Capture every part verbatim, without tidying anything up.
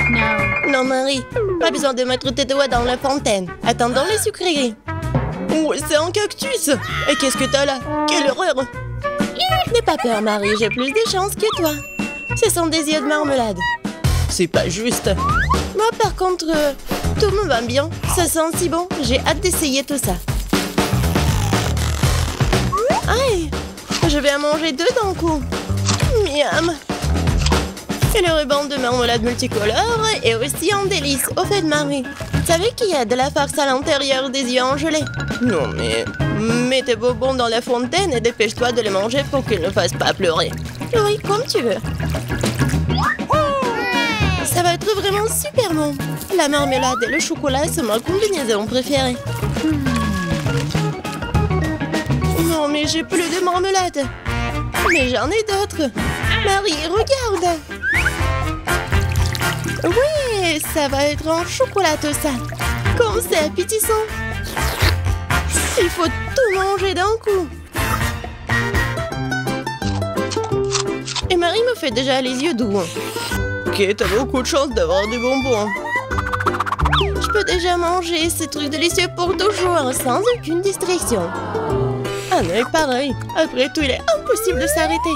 Non, Marie, pas besoin de mettre tes doigts dans la fontaine. Attendons les sucreries. Oh, c'est un cactus. Et qu'est-ce que t'as là? Quelle horreur! N'aie pas peur, Marie, j'ai plus de chance que toi. Ce sont des yeux de marmelade. C'est pas juste. Moi, par contre, euh, tout me va bien. Ça sent si bon. J'ai hâte d'essayer tout ça. Aïe! Je vais en manger deux d'un coup. Miam! Et le ruban de marmelade multicolore est aussi un délice. Au fait, Marie, tu savais qu'il y a de la farce à l'intérieur des yeux en gelée? Non, mais... Mets tes bonbons dans la fontaine et dépêche-toi de les manger pour qu'ils ne fassent pas pleurer. Oui, comme tu veux. Ça va être vraiment super bon. La marmelade et le chocolat sont ma combinaison préférée. Non, mais j'ai plus de marmelade. Mais j'en ai d'autres. Marie, regarde. Oui, ça va être en chocolat tout ça. Comme c'est appétissant. Il faut tout manger d'un coup. Et Marie me fait déjà les yeux doux. Ok, t'as beaucoup de chance d'avoir des bonbons. Je peux déjà manger ces trucs délicieux pour toujours, sans aucune distraction. Un œil pareil. Après tout, il est impossible de s'arrêter.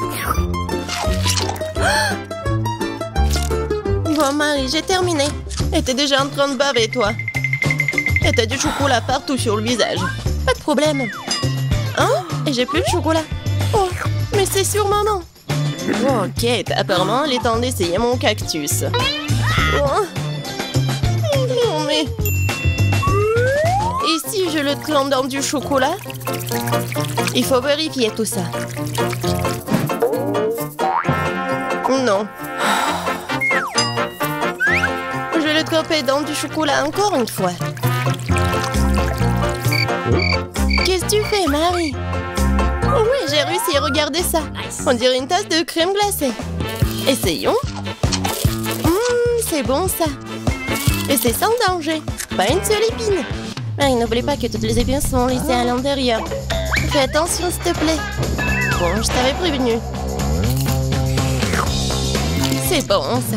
Bon, Marie, j'ai terminé. Et t'es déjà en train de baver, toi. Et t'as du chocolat partout sur le visage. Pas de problème. Hein? Et j'ai plus de chocolat. Oh, mais c'est sur maman. Ok, apparemment, il est temps d'essayer mon cactus. Oh. Non, mais... Et si je le trempe dans du chocolat? Il faut vérifier tout ça. Non. Je vais le tremper dans du chocolat encore une fois. Qu'est-ce que tu fais, Marie? Oh oui, j'ai réussi, regardez ça. On dirait une tasse de crème glacée. Essayons. Mmh, c'est bon ça. Et c'est sans danger. Pas une seule épine. Marie, n'oublie pas que toutes les épines sont laissées à l'intérieur. Fais attention, s'il te plaît. Bon, je t'avais prévenu. C'est bon, ça.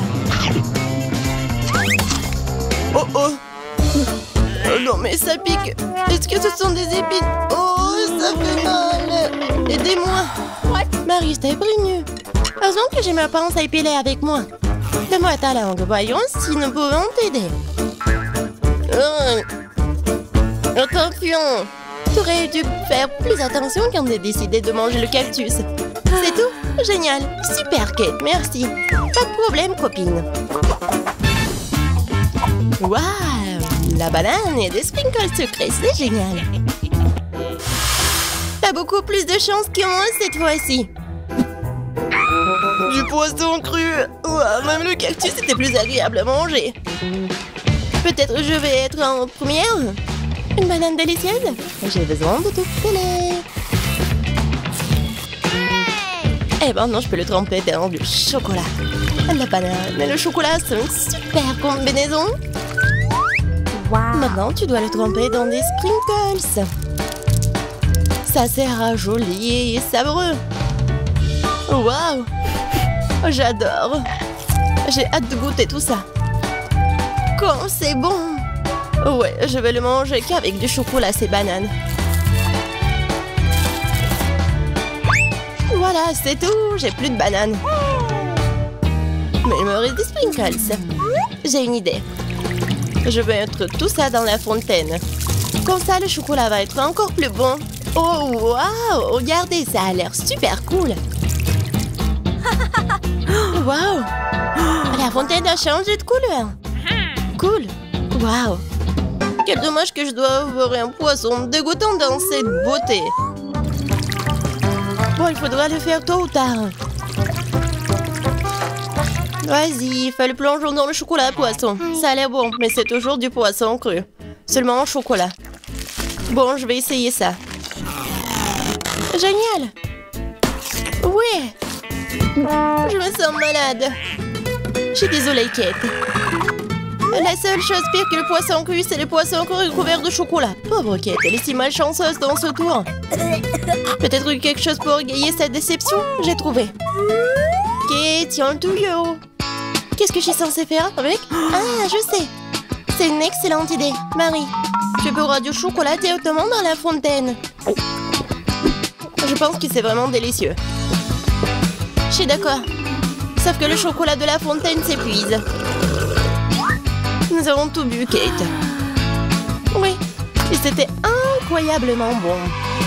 Oh, oh. Oh non, mais ça pique. Est-ce que ce sont des épines? Oh, ça fait mal. Aidez-moi. Marie, je t'avais prévenu. Heureusement que j'ai ma pince à épiler avec moi. Donne-moi ta langue. Voyons si nous pouvons t'aider. Oh. Attention. Tu aurais dû faire plus attention quand tu as décidé de manger le cactus. C'est tout? Génial. Super, Kate. Merci. Pas de problème, copine. Waouh! La banane et des sprinkles sucrés, c'est génial. T'as beaucoup plus de chance que moi cette fois-ci. Du poisson cru. Ouah, même le cactus était plus agréable à manger. Peut-être je vais être en première. Une banane délicieuse. J'ai besoin de tout filer. Eh ben non, je peux le tremper dans du chocolat. La banane et le chocolat sont une super combinaison. Wow. Maintenant, tu dois le tremper dans des sprinkles. Ça sera joli et savoureux. Waouh! J'adore. J'ai hâte de goûter tout ça. Quand c'est bon! Ouais, je vais le manger qu'avec du chocolat, ces bananes. Voilà, c'est tout. J'ai plus de bananes. Mais il me reste des sprinkles. J'ai une idée. Je vais mettre tout ça dans la fontaine. Comme ça, le chocolat va être encore plus bon. Oh, waouh! Regardez, ça a l'air super cool. Waouh! La fontaine a changé de couleur. Cool. Waouh! Quel dommage que je dois avoir un poisson dégoûtant dans cette beauté. Bon, il faudra le faire tôt ou tard. Vas-y, fais le plongeon dans le chocolat poisson. Ça a l'air bon, mais c'est toujours du poisson cru. Seulement en chocolat. Bon, je vais essayer ça. Génial! Ouais! Je me sens malade. Je suis désolée, Kate. La seule chose pire que le poisson cru, c'est le poisson cru couvert de chocolat. Pauvre Kate, elle est si malchanceuse dans ce tour. Peut-être quelque chose pour égayer cette déception? J'ai trouvé. Kate, tiens le tuyau. Qu'est-ce que je suis censée faire avec? Ah, je sais. C'est une excellente idée. Marie, tu peux du chocolat directement dans la fontaine. Je pense que c'est vraiment délicieux. Je suis d'accord. Sauf que le chocolat de la fontaine s'épuise. Nous avons tout bu, Kate. Oui, et c'était incroyablement bon.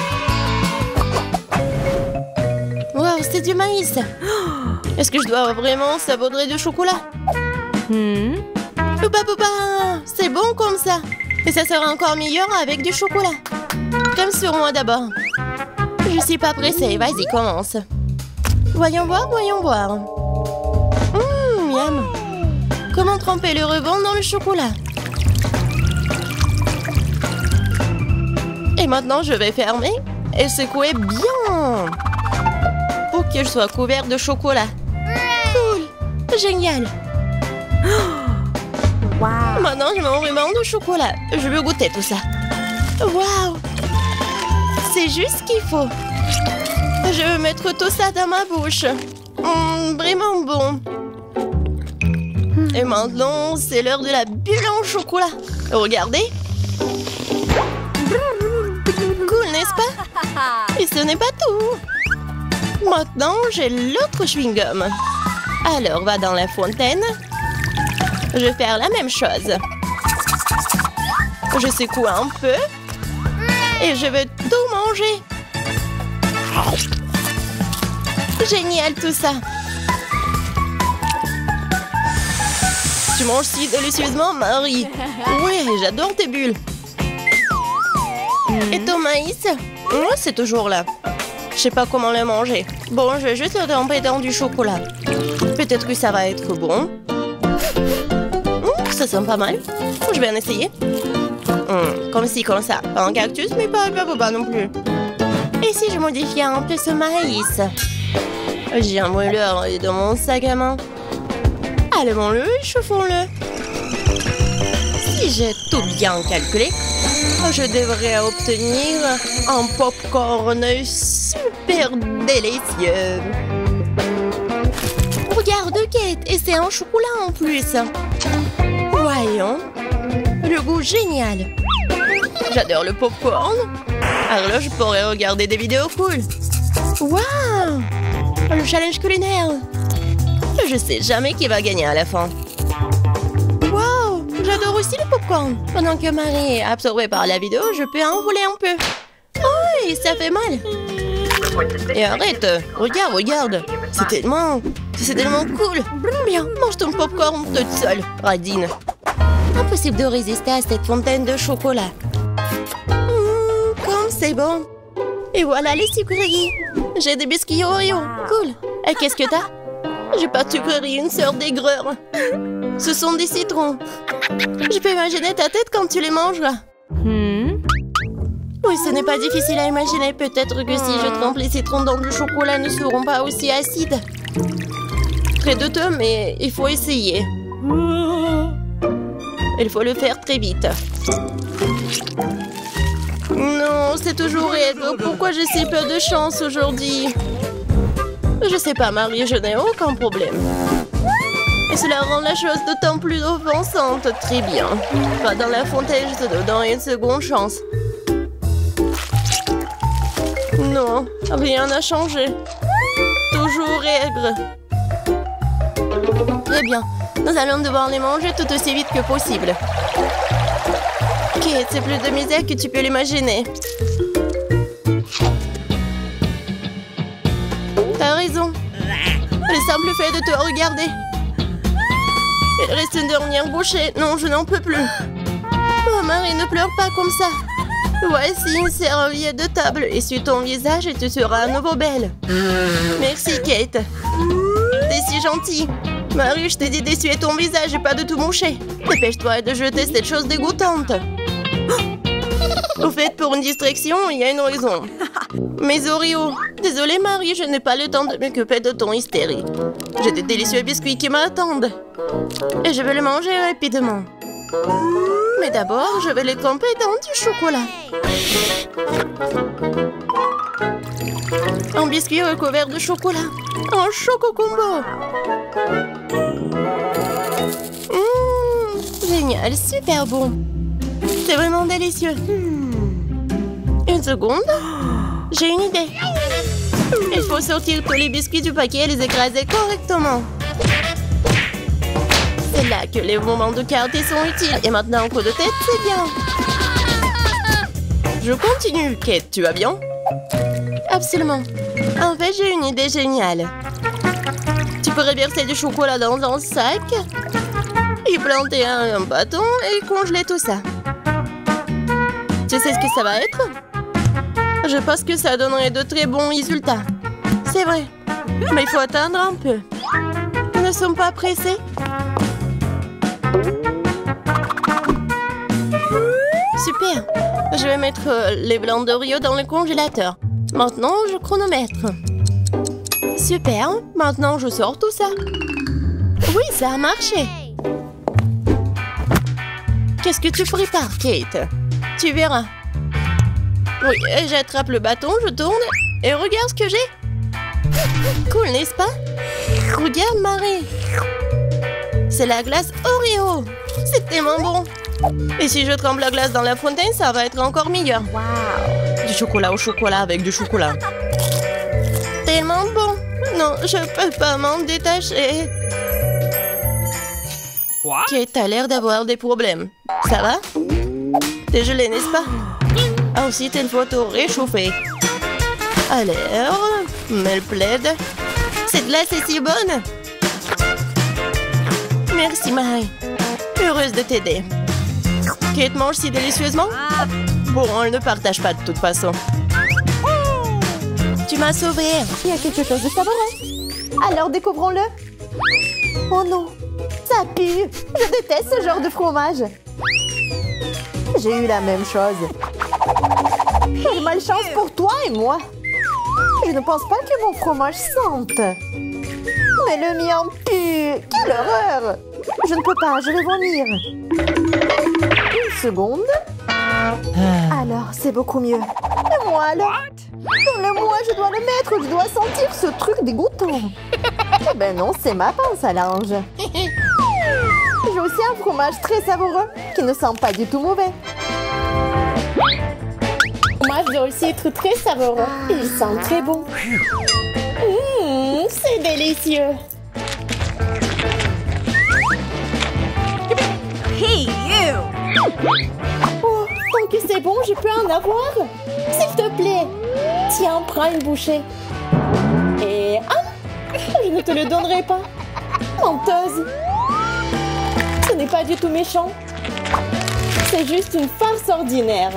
Wow, c'est du maïs. Est-ce que je dois vraiment savourer du chocolat? Hmm. Poupa poupa, c'est bon comme ça. Et ça sera encore meilleur avec du chocolat. Comme sur moi d'abord. Je suis pas pressée, vas-y, commence. Voyons voir, voyons voir. Hum, miam. Comment tremper le ruban dans le chocolat? Et maintenant, je vais fermer et secouer bien. Pour que je sois couvert de chocolat. Cool, génial. Wow. Maintenant, je m'en ruban de chocolat. Je veux goûter tout ça. Waouh! C'est juste ce qu'il faut. Je veux mettre tout ça dans ma bouche. Mmh, vraiment bon. Et maintenant, c'est l'heure de la bulle en chocolat. Regardez. Cool, n'est-ce pas? Et ce n'est pas tout. Maintenant, j'ai l'autre chewing-gum. Alors, va dans la fontaine. Je vais faire la même chose. Je secoue un peu. Et je vais tout manger. Génial tout ça. Tu manges si délicieusement, Marie. Oui, j'adore tes bulles. Et ton maïs? Moi, c'est toujours là. Je sais pas comment le manger. Bon, je vais juste le tremper dans du chocolat. Peut-être que ça va être bon. Mmh, ça sent pas mal. Je vais en essayer. Mmh, comme ci, comme ça. Pas un cactus, mais pas un boba non plus. Et si je modifiais un peu ce maïs? J'ai un brûleur dans mon sac à main. Allumons-le et chauffons-le. Si j'ai tout bien calculé, je devrais obtenir un popcorn super délicieux. Regarde, Kate, et c'est un chocolat en plus. Voyons. Le goût génial. J'adore le popcorn. Alors là, je pourrais regarder des vidéos cool. Waouh! Le challenge culinaire. Je sais jamais qui va gagner à la fin. Waouh! J'adore aussi le popcorn. Pendant que Marie est absorbée par la vidéo, je peux en voler un peu. Oh, ça fait mal. Et arrête. Regarde, regarde. C'est tellement... C'est tellement cool. Bien, mange ton popcorn toute seule, Radine. Impossible de résister à cette fontaine de chocolat. Mmh, comme c'est bon. Et voilà les sucreries. J'ai des biscuits Oreo. Cool. Et qu'est-ce que t'as? J'ai pas de sucrerie, une sœur d'aigreur. Ce sont des citrons. Je peux imaginer ta tête quand tu les manges. Hmm. Oui, ce n'est pas difficile à imaginer. Peut-être que si je trempe les citrons dans du chocolat, ne seront pas aussi acides. Très douteux, mais il faut essayer. Il faut le faire très vite. Non, c'est toujours aigre. Pourquoi j'ai si peu de chance aujourd'hui? Je sais pas, Marie, je n'ai aucun problème. Et cela rend la chose d'autant plus offensante. Très bien. Va dans la fontaine, je te donne une seconde chance. Non, rien n'a changé. Toujours aigre. Très bien. Nous allons devoir les manger tout aussi vite que possible. Kate, c'est plus de misère que tu peux l'imaginer. T'as raison. Le simple fait de te regarder. Il reste une dernière bouchée. Non, je n'en peux plus. Oh, Marie, ne pleure pas comme ça. Voici une serviette de table. Essuie ton visage et tu seras à nouveau belle. Merci, Kate. T'es si gentille. Marie, je t'ai dit d'essuyer ton visage et pas de tout moucher. Dépêche-toi de jeter cette chose dégoûtante. Au fait, pour une distraction, il y a une raison. Mes Oreos. Désolée, Marie, je n'ai pas le temps de m'occuper de ton hystérie. J'ai des délicieux biscuits qui m'attendent. Et je vais les manger rapidement. Mais d'abord, je vais les tremper dans du chocolat. Un biscuit recouvert de chocolat. Un choco combo. Mmh, génial, super bon. C'est vraiment délicieux. Une seconde. J'ai une idée. Il faut sortir tous les biscuits du paquet et les écraser correctement. C'est là que les moments de quartier sont utiles. Et maintenant, un coup de tête, c'est bien. Je continue. Kate, tu vas bien? Absolument. En fait, j'ai une idée géniale. Tu pourrais verser du chocolat dans un sac, y planter un, un bâton et congeler tout ça. Tu sais ce que ça va être? Je pense que ça donnerait de très bons résultats. C'est vrai. Mais il faut attendre un peu. Nous ne sommes pas pressés. Super. Je vais mettre les blancs d'Oreo dans le congélateur. Maintenant, je chronomètre. Super. Maintenant, je sors tout ça. Oui, ça a marché. Qu'est-ce que tu prépares, Kate? Tu verras. Oui, j'attrape le bâton, je tourne et regarde ce que j'ai. Cool, n'est-ce pas? Regarde, Marie. C'est la glace Oreo. C'est tellement bon. Et si je trempe la glace dans la fontaine, ça va être encore meilleur. Wow. Du chocolat au chocolat avec du chocolat. Tellement bon. Non, je peux pas m'en détacher. What? Kate a l'air d'avoir des problèmes. Ça va? T'es gelé, n'est-ce pas? Ensuite, il faut tout réchauffer. Alors, mets le plaid. Cette glace est si bonne. Merci, Marie. Heureuse de t'aider. Kate mange si délicieusement? Bon, elle ne partage pas de toute façon. Tu m'as sauvée. Il y a quelque chose de savoureux. Alors, découvrons-le. Oh non, ça pue. Je déteste ce genre de fromage. J'ai eu la même chose. Quelle malchance pour toi et moi. Je ne pense pas que mon fromage sente. Mais le mien pue. Quelle horreur. Je ne peux pas, je vais vomir. Une seconde. Alors, c'est beaucoup mieux. Et moi alors? Dans le moi, je dois le mettre. Je dois sentir ce truc dégoûtant. Eh ben non, c'est ma pince à linge. J'ai aussi un fromage très savoureux qui ne sent pas du tout mauvais. Moi, je dois aussi être très savoureux. Il sent très bon. Mmh, c'est délicieux. Hey, you! Oh, tant que c'est bon, je peux en avoir? S'il te plaît. Tiens, prends une bouchée. Et... Ah! Je ne te le donnerai pas. Menteuse. Ce n'est pas du tout méchant. C'est juste une farce ordinaire.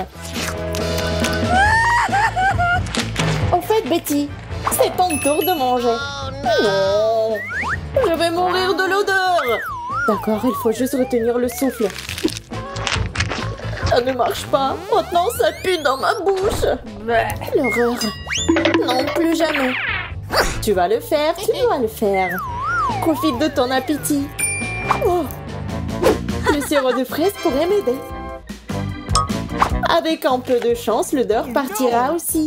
Au fait, Betty, c'est ton tour de manger. Non! Je vais mourir de l'odeur. D'accord, il faut juste retenir le souffle. Ça ne marche pas. Maintenant, ça pue dans ma bouche. L'horreur. Non, plus jamais. Tu vas le faire, tu dois le faire. Profite de ton appétit. Oh. Le sirop de fraise pourrait m'aider. Avec un peu de chance, l'odeur partira aussi.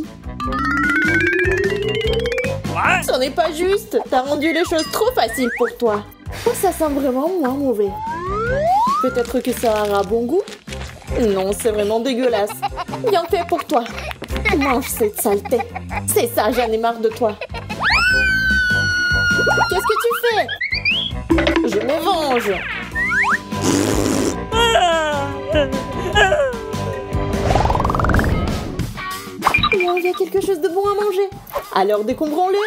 Ce n'est pas juste. T'as rendu les choses trop faciles pour toi. Oh, ça sent vraiment moins mauvais. Peut-être que ça aura bon goût? Non, c'est vraiment dégueulasse. Bien fait pour toi. Mange cette saleté. C'est ça, j'en ai marre de toi. Qu'est-ce que tu fais? Je me venge. Oh, il y a quelque chose de bon à manger. Alors décombrons-le.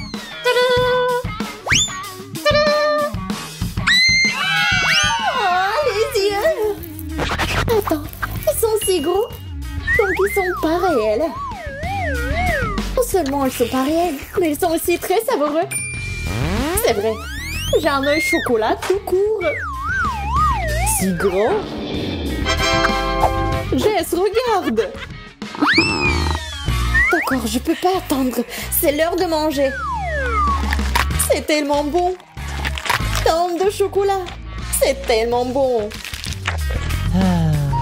Oh, les yeux. Attends, ils sont si gros. Donc ils sont pas réels. Non seulement ils sont pas réels, mais ils sont aussi très savoureux. C'est vrai. J'ai un œil chocolat tout court. Si gros. Jess, regarde. D'accord, je peux pas attendre. C'est l'heure de manger. C'est tellement bon. Tant de chocolat. C'est tellement bon.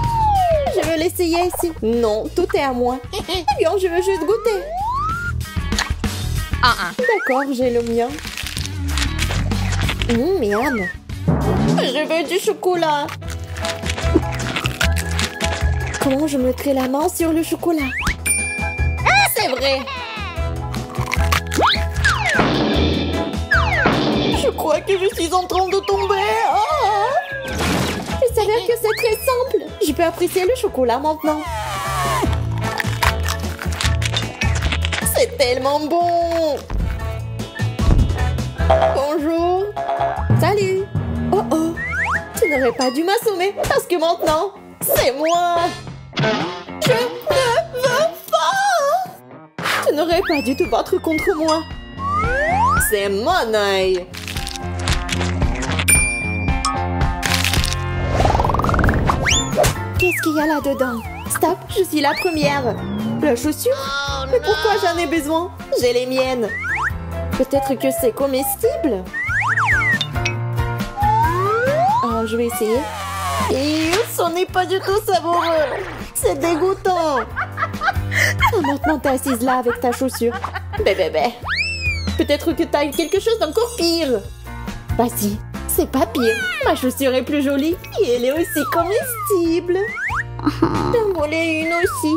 Je veux l'essayer ici. Non, tout est à moi. Eh bien, je veux juste goûter. Uh-uh. D'accord, j'ai le mien. Mmh, miam. Je veux du chocolat. Comment je mettrai la main sur le chocolat? C'est vrai. Je crois que je suis en train de tomber. Oh! Il s'avère que c'est très simple. Je peux apprécier le chocolat maintenant. C'est tellement bon. Bonjour. Salut. Oh oh. Tu n'aurais pas dû m'assommer parce que maintenant, c'est moi. Je ne veux pas. Tu n'aurais pas dû te battre contre moi. C'est mon œil. Qu'est-ce qu'il y a là-dedans? Stop, je suis la première. La chaussure? Mais pourquoi j'en ai besoin? J'ai les miennes. Peut-être que c'est comestible? Oh, je vais essayer. Et ce n'est pas du tout savoureux. C'est dégoûtant. Oh, maintenant, t'es assise là avec ta chaussure. Bébé, bébé. Peut-être que t'as eu quelque chose d'encore pire. Vas-y, c'est pas pire. Ma chaussure est plus jolie et elle est aussi comestible. J'en voulais une aussi.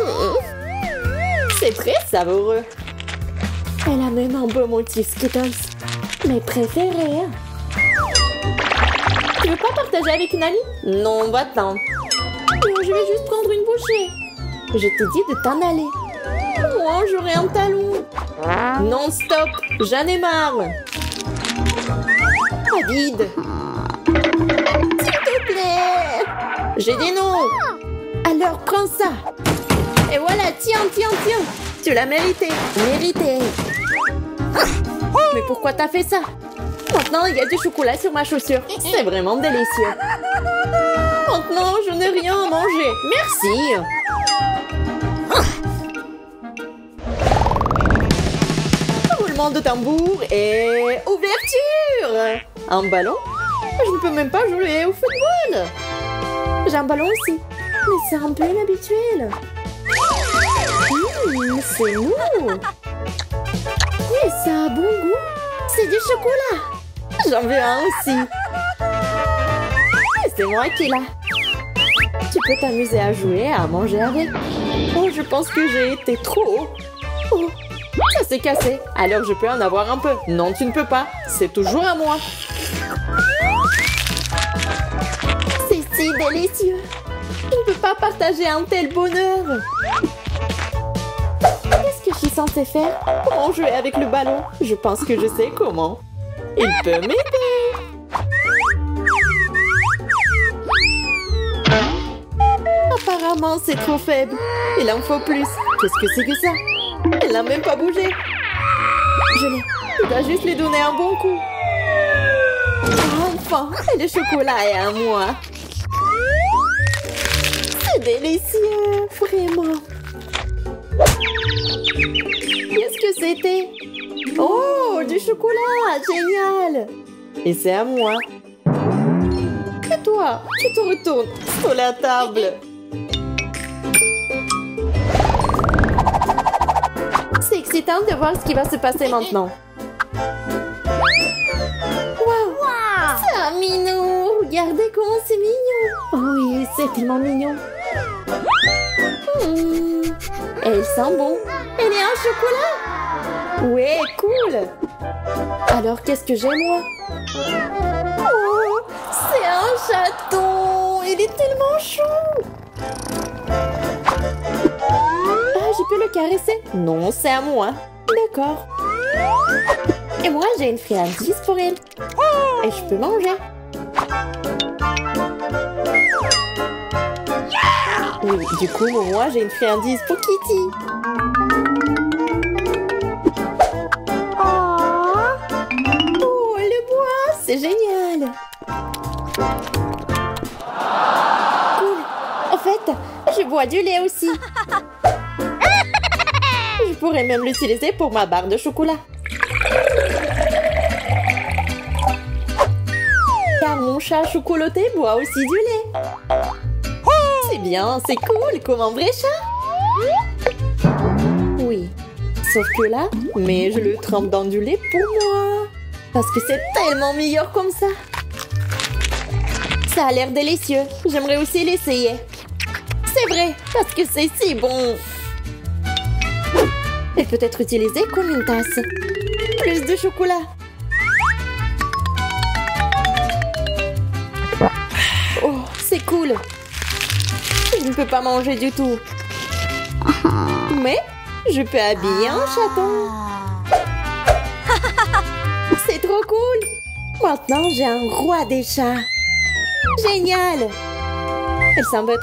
C'est très savoureux. Elle a même un beau motif Skittles. Mes préférés. Tu veux pas partager avec une amie? Non, va-t'en. Je vais juste prendre une bouchée. Je t'ai dit de t'en aller. Moi, j'aurai un talon. Non, stop. J'en ai marre. Pas vide. S'il te plaît. J'ai dit non. Alors, prends ça. Et voilà, tiens, tiens, tiens. Tu l'as mérité. Mérité. Mais pourquoi t'as fait ça? Maintenant, il y a du chocolat sur ma chaussure. C'est vraiment délicieux. Maintenant, je n'ai rien à manger. Merci. Roulement de tambour et ouverture. Un ballon? Je ne peux même pas jouer au football. J'ai un ballon aussi. Mais c'est un peu inhabituel. Mmh, c'est mou. Et ça a bon goût. C'est du chocolat. J'en veux un aussi. Et c'est moi qui l'ai. Tu peux t'amuser à jouer, à manger avec. Oh, je pense que j'ai été trop haut. Oh, ça s'est cassé. Alors je peux en avoir un peu. Non, tu ne peux pas. C'est toujours à moi. C'est si délicieux. Je ne peux pas partager un tel bonheur. Qu'est-ce que je suis censée faire? Comment jouer avec le ballon? Je pense que je sais comment. Il peut m'aider. Apparemment, c'est trop faible. Il en faut plus. Qu'est-ce que c'est que ça? Elle n'a même pas bougé. Je l'ai. Je dois juste lui donner un bon coup. Enfin, le chocolat est à moi. C'est délicieux, vraiment. Qu'est-ce que c'était? Oh, du chocolat, génial. Et c'est à moi. Et toi, tu te retournes sur la table. C'est excitant de voir ce qui va se passer maintenant. Waouh, wow. C'est un minou. Regardez comment c'est mignon. Oh oui, c'est tellement mignon. Mmh. Elle sent bon. Elle est en chocolat. Ouais, cool. Alors, qu'est-ce que j'ai, moi? Oh, c'est un chaton. Il est tellement chou. Ah, je peux le caresser? Non, c'est à moi. D'accord. Et moi, j'ai une friandise pour elle. Et je peux manger. Oui, du coup, moi, j'ai une friandise pour Kitty. Oh, le bois, c'est génial. Cool. En fait, je bois du lait aussi. Je pourrais même l'utiliser pour ma barre de chocolat. Car mon chat chocolaté boit aussi du lait. C'est bien, c'est cool, comme un vrai chat. Oui, Sauf que là, mais je le trempe dans du lait pour moi. Parce que c'est tellement meilleur comme ça. Ça a l'air délicieux. J'aimerais aussi l'essayer. C'est vrai, parce que c'est si bon. Elle peut être utilisée comme une tasse. Plus de chocolat. Oh, c'est cool. Je ne peux pas manger du tout. Mais je peux habiller un chaton. C'est trop cool. Maintenant, j'ai un roi des chats. Génial. Elle semble